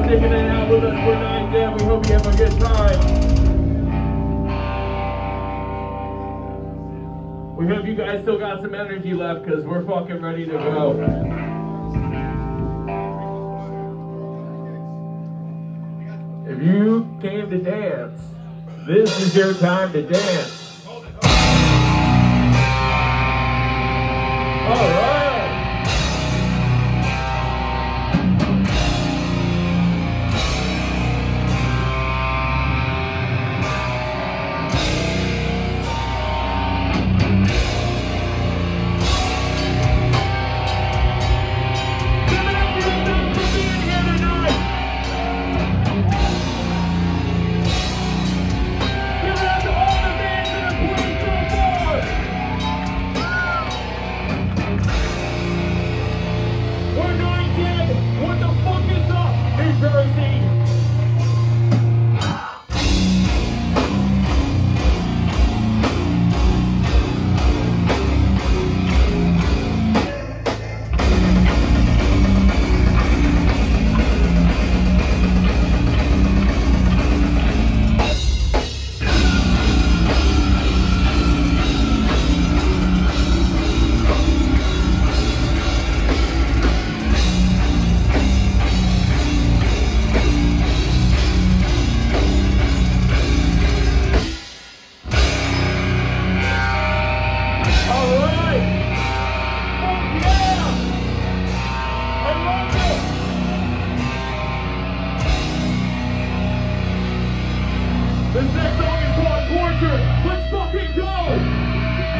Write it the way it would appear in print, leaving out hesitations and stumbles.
sticking it out with us for 9 days. We hope you have a good time. We hope you guys still got some energy left because we're fucking ready to go. If you came to dance, this is your time to dance. All right. What the fuck is up, New Jersey?